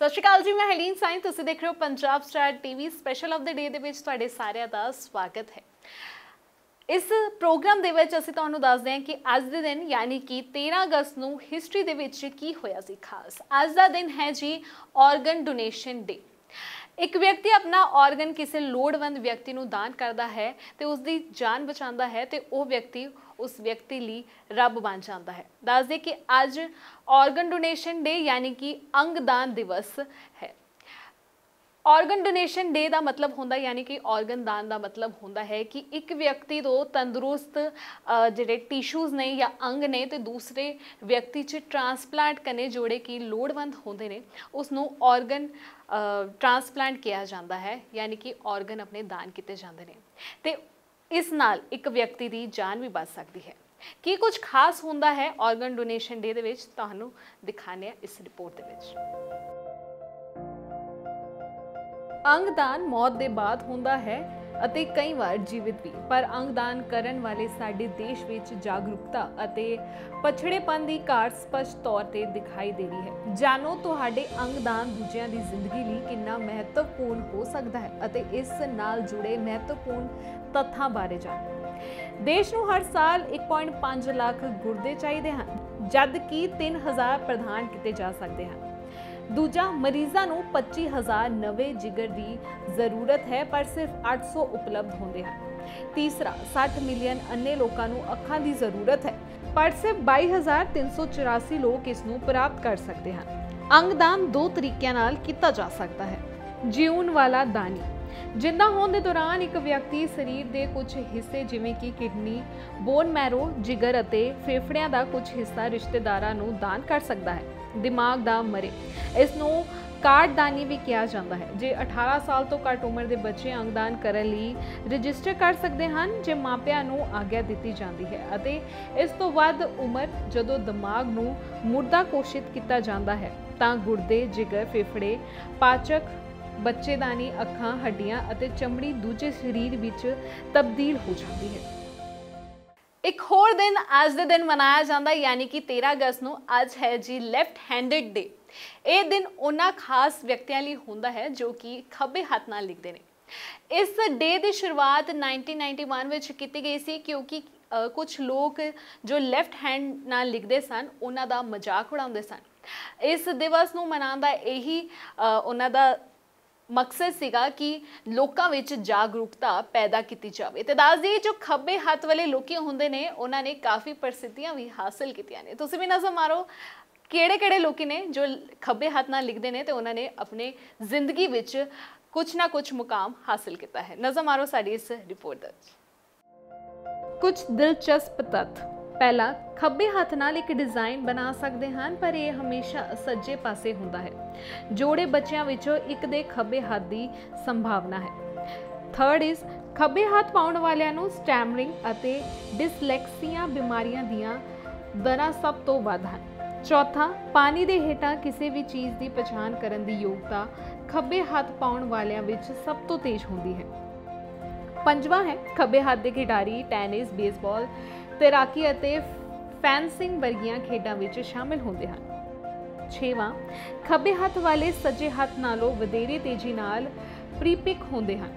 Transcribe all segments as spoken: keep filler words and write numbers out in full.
सत श्री अकाल जी, मैं हरलीन साईं। तुसीं देख रहे हो Punjab Star TV. Special of the day दे विच तुहाडे सारिਆਂ ਦਾ स्वागत है। इस प्रोग्राम ਦੇ ਵਿੱਚ ਅਸੀਂ ਤੁਹਾਨੂੰ ਦੱਸਦੇ ਹਾਂ ਕਿ ਅੱਜ ਦੇ ਦਿਨ यानी कि तेरह अगस्त ਨੂੰ ਹਿਸਟਰੀ ਦੇ ਵਿੱਚ ਕੀ ਹੋਇਆ ਸੀ ਖਾਸ। ਅੱਜ ਦਾ ਦਿਨ है जी ऑर्गन डोनेशन डे। एक व्यक्ति अपना ऑर्गन किसी लोड़वंद व्यक्ति ਨੂੰ दान करता है तो उसकी जान बचाता है तो वह व्यक्ति उस व्यक्ति लिए रब बन जाता है। दस दे कि अज ऑर्गन डोनेशन डे यानी कि अंगदान दिवस है। ऑर्गन डोनेशन डे का मतलब होंदा यानी कि ऑर्गन दान का मतलब होंदा है कि एक व्यक्ति तो तंदुरुस्त जिहड़े टिशूज़ ने या अंग ने तो दूसरे व्यक्ति च ट्रांसप्लांट करने जोड़े कि लोड़वंद होंदे ने उसनों ऑर्गन ट्रांसप्लांट किया जाता है यानी कि ऑर्गन अपने दान किए जाते हैं तो इस नाल एक व्यक्ति की जान भी बच सकती है। की कुछ खास होंदा है ऑर्गन डोनेशन डे दे विच तुहानूं दिखाने इस रिपोर्ट दे विच। अंगदान मौत के बाद होंदा है ਅਤੇ कई बार जीवित भी, पर अंगदान करन वाले साडे देश विच जागरूकता ਅਤੇ पछड़ेपन की घाट स्पष्ट तौर पर दिखाई दे रही है। जानो तुहाडे अंगदान दूजियां दी जिंदगी लई कितना महत्वपूर्ण हो सकता है ਅਤੇ इस नाल जुड़े महत्वपूर्ण तत्थां बारे जानो। देश नूं हर साल एक पॉइंट पाँच लाख गुर्दे चाहिए हैं, जबकि तीन हज़ार प्रदान किए जा सकते हैं। दूजा, मरीज़ां नूं पच्ची हज़ार नवे जिगर की जरूरत है पर सिर्फ अठ सौ उपलब्ध होंदे हैं। तीसरा, साठ मिलियन अन्य लोगों नूं अखां की जरूरत है पर सिर्फ बाई हज़ार तीन सौ चौरासी लोग इसनूं प्राप्त कर सकते हैं। अंगदान दो तरीकों नाल किया जा सकता है। जीवन वाला दानी, जिंदा होने के दौरान एक व्यक्ति शरीर के कुछ हिस्से जिवें कि किडनी, बोन मैरो, जिगर अते फेफड़ियां का कुछ हिस्सा रिश्तेदारां नूं दान कर सकता है। दिमाग दा मरे, इसनूं कार्डदानी भी कहा जाता है। जे अठारह साल तो घट उम्र के बच्चे अंगदान करने लई रजिस्टर कर सकते हैं जे मापिਆਂ नूं आग्या दी जाती है अते इस तो वध उम्र जदों दिमाग नूं मुर्दा घोषित किया जाता है तां गुर्दे, जिगर, फेफड़े, पाचक, बच्चेदानी, अखां, हड्डियां अते चमड़ी दूजे शरीर विच तब्दील हो जाती है। एक होर दिन अज दे दिन मनाया जाता है यानी कि तेरह अगस्त नूं अज है जी लैफ्ट हैंडेड डे। ये दिन उन्हां खास व्यक्तियों लिए होंदा है जो कि खब्बे हत्थ नाल लिखते हैं। इस डे की शुरुआत नाइनटीन नाइनटी वन में की गई सी क्योंकि आ, कुछ लोग जो लैफ्ट हैंड नाल लिखते सन उन्हां दा मजाक उड़ाउंदे सन। इस दिवस नूं मनाउण दा यही उन्हां दा मकसद सीगा कि लोकां विच जागरूकता पैदा की जाए। तो दस दी जो खब्बे हत्थ वाले लोग होंदे ने उन्होंने काफ़ी प्रसिद्धियां भी हासिल कीतियां ने। तुसीं भी नज़र मारो किहड़े किहड़े लोग ने जो खब्बे हत्थ नाल लिखते हैं तो उन्होंने अपने जिंदगी विच कुछ ना कुछ मुकाम हासिल किया है। नज़र मारो साडी इस रिपोर्ट दे कुछ दिलचस्प तत्थ। पहला, खब्बे हत्थ नाल एक डिज़ाइन बना सकते हैं पर यह हमेशा सज्जे पासे होंदा है। जोड़े बच्चों विचों एक दे खब्बे हत्थ की संभावना है। थर्ड इज, खब्बे हत्थ पाउण वालियां नूं स्टैमरिंग अते डिसलैक्सिया बीमारियां दियां दरां सब तो वध हन। चौथा, पानी दे हेठां किसी भी चीज़ की पछाण करन दी योग्यता खब्बे हत्थ पाउण वालियां विच सब तो तेज होंदी है। पंजवां है, खब्बे हत्थ दे खिडारी टैनिस, बेसबॉल, तैराकी अते फैंसिंग वर्गियां खेडां विच शामिल होंदे हन। छेवां, खब्बे हत्थ वाले सज्जे हत्थ नालों वधेरे तेजी नाल प्रीपिक होंदे हन।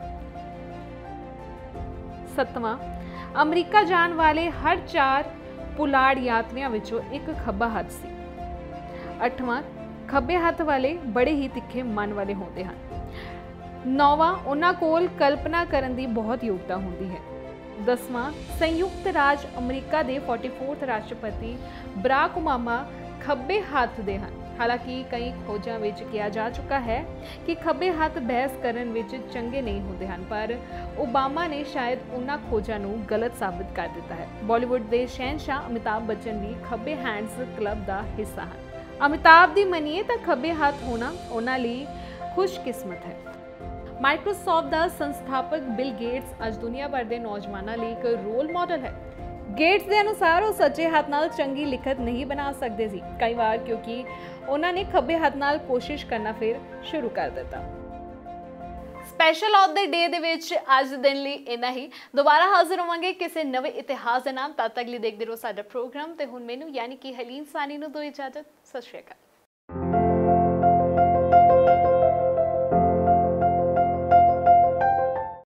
सतवां, अमरीका जाण वाले हर चार पुलाड़ यात्रियों विचों एक खब्बा हत्थ सी। अठवां, खब्बे हत्थ वाले बड़े ही तिखे मन वाले होंदे हन। नौवां, उन्हां कोल कल्पना करन दी बहुत योग्यता होंदी है। दसवां, संयुक्त राज अमरीका के फोर्टी फोर्थ राष्ट्रपति बराक ओबामा खब्बे हत्थ दे हन। हालांकि कई खोजां विच कहा जा चुका है कि खब्बे हत्थ बहस करन विच चंगे नहीं होंदे हन, पर ओबामा ने शायद उन्हां खोजां नूं गलत साबित कर दिता है। बॉलीवुड के शहनशाह अमिताभ बच्चन भी खब्बे हैंड्स क्लब का हिस्सा हैं। अमिताभ दी मनीए तो खब्बे हत्थ होना उन्हां लई खुशकिस्मत है। माइक्रोसॉफ्ट का संस्थापक बिल गेट्स अज दुनिया भर के नौजवानों लिए एक रोल मॉडल है। गेट्स के अनुसार वो सज्जे हाथ नाल चंगी लिखत नहीं बना सकते सी कई बार क्योंकि उन्होंने खब्बे हाथ नाल कोशिश करना फिर शुरू कर दिता। स्पैशल ऑफ द डे दे विच अज दिन लई इन्ना ही। दोबारा हाजिर होवांगे किसी नवे इतिहास के नाम। तद तक लिए देखते रहो साडा प्रोग्राम। ते हुण मैनूं यानी कि हरलीन सानी नूं दो इजाजत। सत श्री अकाल।